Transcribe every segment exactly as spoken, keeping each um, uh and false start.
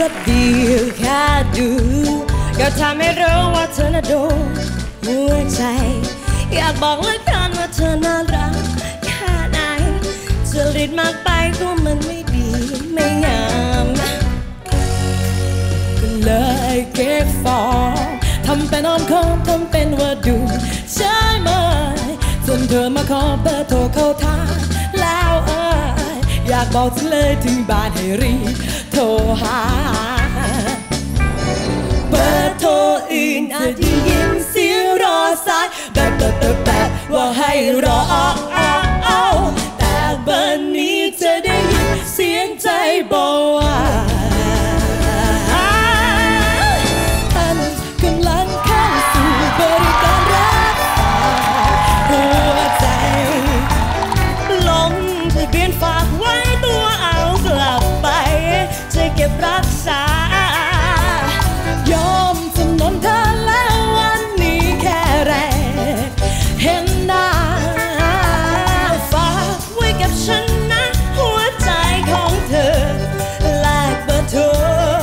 ว่าดีแค่ดูก็ทำให้รู้ว่าเธอน่าโดนหัวใจอยากบอกเหลือเกินว่าเธอน่ารักแค่ไหนจริตมากไปก็มันไม่ดีไม่งามก็เลยเก็บฟองทำเป็นอ้อมค้อมทำเป็นว่าดูใช่ไหมจนเธอมาขอเบอร์โทรเข้าทางแล้วเอ่ยอยากบอกจังเลยถึงบ้านให้รีบโทรหาเบอร์โทรอื่นอาจจะยินเสียงรอสายแบบแบบแบบแบบว่าให้รอแต่เบอร์นี้จะได้ยินเสียงใจบอกว่าท่านกำลังเข้าสู่บริการรับหัวใจลงทะเบียนฝากไว้ตัวเอากลับไปจะเก็บรักษายอมจำนนเธอแล้ววันนี้แค่แรกเห็นหน้าฝากไว้กับฉันนะหัวใจของเธอแลกเบอร์โทร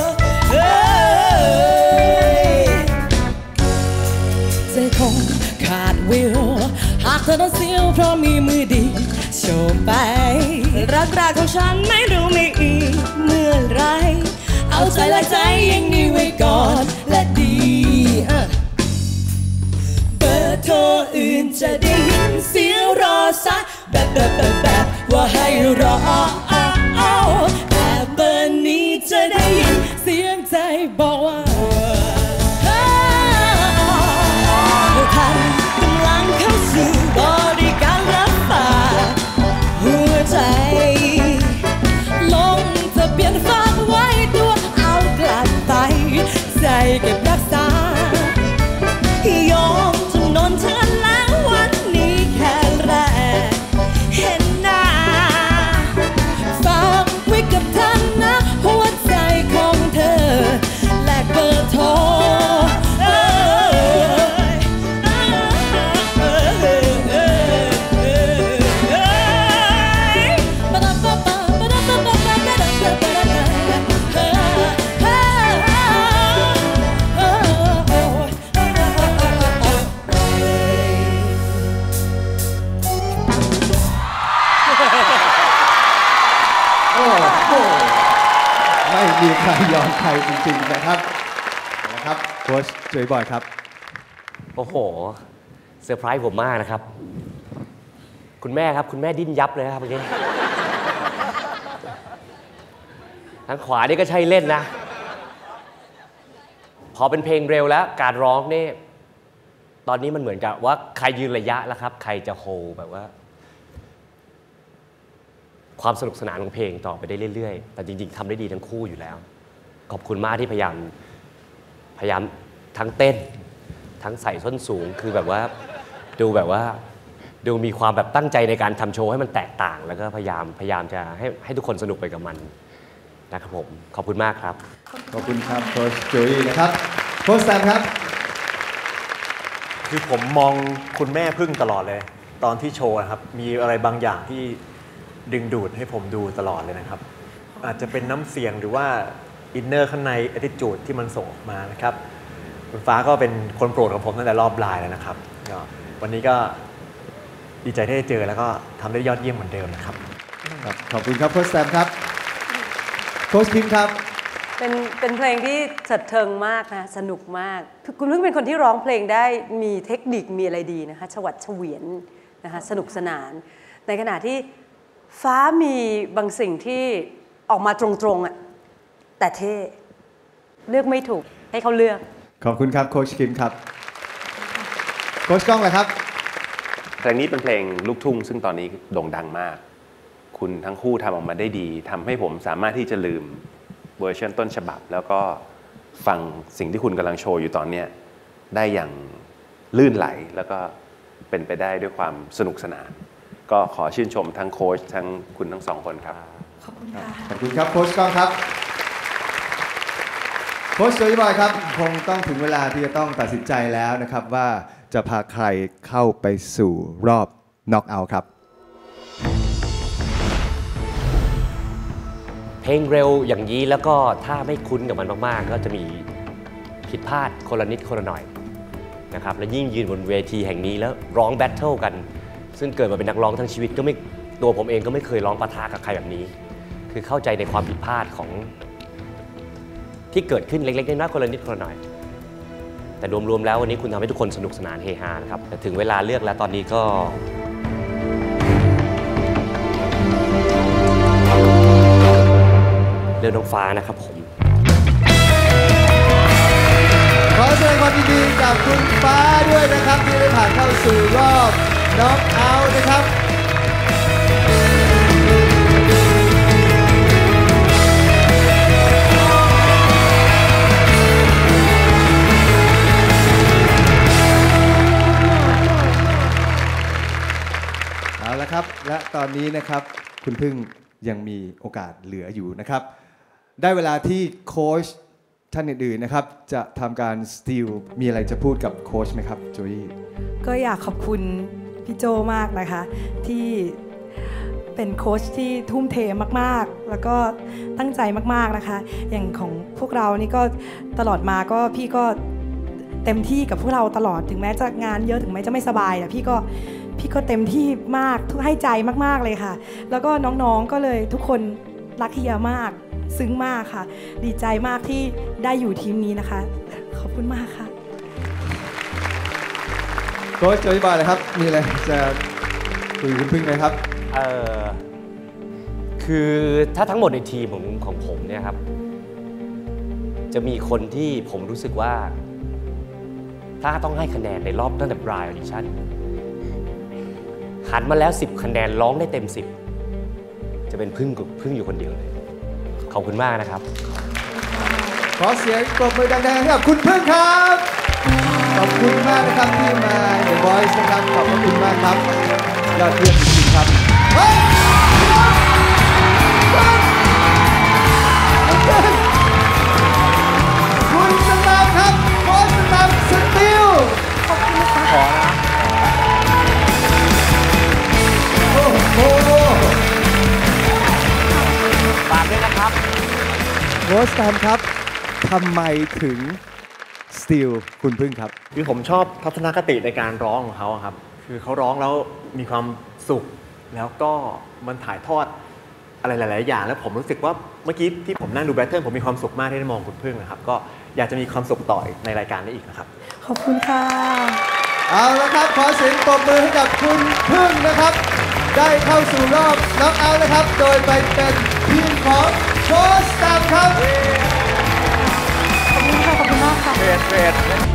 ใจคงขาดวิวหากเธอต้องเสียวเพราะมีมือดีโชว์ไปรักแรกของฉันไม่รู้มีอีกเมื่อไรเอาใจและใจยังนี้ไว้ก่อนและดีเบอร์โทรอื่นจะได้ยินเสียงรอสายแบบแบบแบบแบบว่าให้รอแต่เบอร์นี้จะได้ยินเสียงใจบอกว่าท่านกำลังเข้าสู่บริการรับฝากหัวใจลงทะเบียนฝากไว้ตัวเอากลับไปใจเก็บรักษายอมจำนนเธอแล้ววันนี้แค่แรกเห็นหน้าฝากไว้กับท่านนะหัวใจของเธอแลกเบอร์โทรไม่มีใครยอมใครจริงๆนะครับนะครับโค้ชเจยบอยครับโอ้โหเซอร์ไพรส์ผมมากนะครับคุณแม่ครับคุณแม่ดิ้นยับเลยครับเมื่อกี้ทางขวานี่ก็ใช่เล่นนะพอเป็นเพลงเร็วแล้วการร้องนี่ตอนนี้มันเหมือนกับว่าใครยืนระยะแล้วครับใครจะโฮแบบว่าความสนุกสนานของเพลงต่อไปได้เรื่อยๆแต่จริงๆทำได้ดีทั้งคู่อยู่แล้วขอบคุณมากที่พยายามพยายามทั้งเต้นทั้งใส่ส้นสูงคือแบบว่าดูแบบว่าดูมีความแบบตั้งใจในการทำโชว์ให้มันแตกต่างแล้วก็พยายามพยายามจะให้ให้ทุกคนสนุกไปกับมันนะครับผมขอบคุณมากครับขอบคุณครับโค้ชจุ๋ยนะครับโค้ชแซมครับคือผมมองคุณแม่พึ่งตลอดเลยตอนที่โชว์ครับมีอะไรบางอย่างที่ดึงดูดให้ผมดูตลอดเลยนะครับอาจจะเป็นน้ำเสียงหรือว่าอินเนอร์ข้างใน attitude ที่มันส่งออกมานะครับคุณฟ้าก็เป็นคนโปรดของผมตั้งแต่รอบลายแล้วนะครับวันนี้ก็ดีใจที่ได้เจอแล้วก็ทำได้ยอดเยี่ยมเหมือนเดิมนะครับขอบคุณครับโค้ชแซมครับโค้ชคิมครับเป็นเป็นเพลงที่สะเทิงมากนะสนุกมากคุณพึ่งเป็นคนที่ร้องเพลงได้มีเทคนิคมีอะไรดีนะคะฉวัดเฉวียนนะคะสนุกสนานในขณะที่ฟ้ามีบางสิ่งที่ออกมาตรงๆอ่ะแต่เท่เลือกไม่ถูกให้เขาเลือกขอบคุณครับโค้ชคิมครับโค้ชก้องเลยครับเพลงนี้เป็นเพลงลูกทุ่งซึ่งตอนนี้โด่งดังมากคุณทั้งคู่ทำออกมาได้ดีทำให้ผมสามารถที่จะลืมเวอร์ชันต้นฉบับแล้วก็ฟังสิ่งที่คุณกำลังโชว์อยู่ตอนนี้ได้อย่างลื่นไหลแล้วก็เป็นไปได้ด้วยความสนุกสนานก็ขอชื่นชมทั้งโค้ชทั้งคุณทั้งสองคนครับขอบคุณค่ะขอบคุณครับโค้ชก้องครับโค้ชโจยบอยครับคงต้องถึงเวลาที่จะต้องตัดสินใจแล้วนะครับว่าจะพาใครเข้าไปสู่รอบน็อกเอาท์ครับลงเร็วอย่างนี้แล้วก็ถ้าไม่คุ้นกับมันมากๆก็จะมีผิดพลาดคนละนิดคนละหน่อยนะครับและยิ่งยืนบนเวทีแห่งนี้แล้วร้องแบทเทิลกันซึ่งเกิดมาเป็นนักร้องทั้งชีวิตก็ไม่ตัวผมเองก็ไม่เคยร้องปะทะกับใครแบบนี้คือเข้าใจในความผิดพลาดของที่เกิดขึ้นเล็กๆน้อยๆคนละนิดคนละหน่อยแต่รวมๆแล้ววันนี้คุณทำให้ทุกคนสนุกสนานเฮฮานะครับแต่ถึงเวลาเลือกแล้วตอนนี้ก็เลือกน้องฟ้านะครับผมขอแสดงความยินดีกับคุณฟ้าด้วยนะครับที่ได้ผ่านเข้าสู่รอบน็อกเอาท์นะครับเอาละครับและตอนนี้นะครับคุณพึ่งยังมีโอกาสเหลืออยู่นะครับได้เวลาที่โค้ชท่านอื่นๆนะครับจะทำการสตีลมีอะไรจะพูดกับโค้ชไหมครับโจยี่ก็อยากขอบคุณพี่โจมากนะคะที่เป็นโค้ชที่ทุ่มเทมากๆแล้วก็ตั้งใจมากๆนะคะอย่างของพวกเรานี่ก็ตลอดมาก็พี่ก็เต็มที่กับพวกเราตลอดถึงแม้จะงานเยอะถึงแม้จะไม่สบายแต่พี่ก็พี่ก็เต็มที่มากทุกให้ใจมากๆเลยค่ะแล้วก็น้องๆก็เลยทุกคนรักเฮียมากซึ้งมากค่ะดีใจมากที่ได้อยู่ทีมนี้นะคะขอบคุณมากค่ะโค้ชโจยี่บอยเลยครับมีอะไรจะคุยกับคุณพึ่งไหมครับเออคือถ้าทั้งหมดในทีมของของผมเนี่ยครับจะมีคนที่ผมรู้สึกว่าถ้าต้องให้คะแนนในรอบตั้งแต่ปลายออดิชั่นหันมาแล้วสิบคะแนนร้องได้เต็มสิบจะเป็นพึ่งพึ่งอยู่คนเดียวเลยขอบคุณมากนะครับขอเสียงปรบมือดังๆให้กับคุณพึ่งครับขอบคุณมากนะครับที่มา The Voice นะครับขอบคุณมากครับยอดเยี่ยมจริงๆครับคุณสตาร์ครับโค้ชสตาร์สติลขอบคุณค่ะขอนะโอ้โหฝากด้วยนะครับโค้ชสตาร์ครับทำไมถึงสติลคุณพึ่งครับคือผมชอบทัศนคติในการร้องของเขาครับคือเขาร้องแล้วมีความสุขแล้วก็มันถ่ายทอดอะไรหลายๆอย่างแล้วผมรู้สึกว่าเมื่อกี้ที่ผมนั่งดูแบทเทิลผมมีความสุขมากที่ได้มองคุณพึ่งนะครับก็อยากจะมีความสุขต่อในรายการนี้อีกนะครับขอบคุณค่ะเอาละครับขอเสียงปรบมือให้กับคุณพึ่งนะครับได้เข้าสู่รอบน็อกเอาท์นะครับโดยไปเป็นทีมของโค้ชสตาร์ครับขอบคุณค่ะขอบคุณมากค่ะเวทเวท